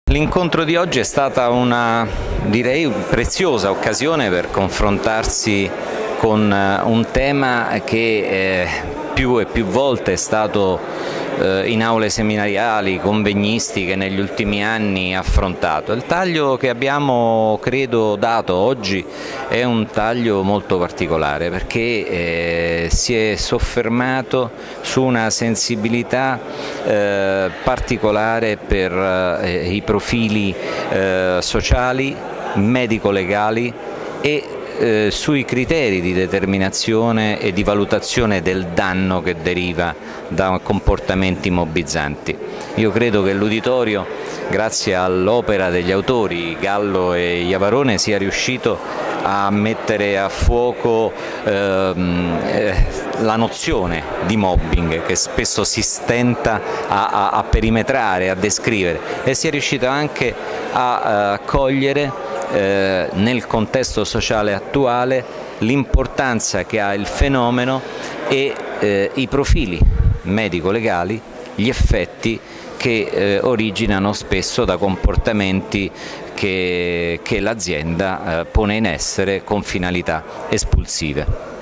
L'incontro di oggi è stata una, direi, preziosa occasione per confrontarsi con un tema che più e più volte è stato in aule seminariali, convegnistiche negli ultimi anni affrontato. Il taglio che abbiamo, credo, dato oggi è un taglio molto particolare perché si è soffermato su una sensibilità particolare per i profili sociali, medico-legali e sui criteri di determinazione e di valutazione del danno che deriva da comportamenti mobbizzanti. Io credo che l'uditorio, grazie all'opera degli autori Gallo e Iavarone, sia riuscito a mettere a fuoco la nozione di mobbing che spesso si stenta a perimetrare, a descrivere, e sia riuscito anche a cogliere nel contesto sociale attuale l'importanza che ha il fenomeno e i profili medico-legali, gli effetti che originano spesso da comportamenti che l'azienda pone in essere con finalità espulsive.